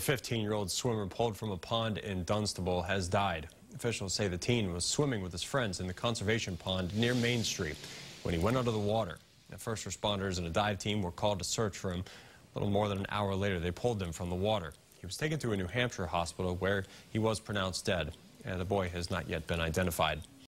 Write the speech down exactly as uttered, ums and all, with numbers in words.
fifteen-year-old swimmer pulled from a pond in Dunstable has died. Officials say the teen was swimming with his friends in the conservation pond near Main Street when he went under the water. The first responders and a dive team were called to search for him. A little more than an hour later, they pulled him from the water. He was taken to a New Hampshire hospital where he was pronounced dead, and the boy has not yet been identified.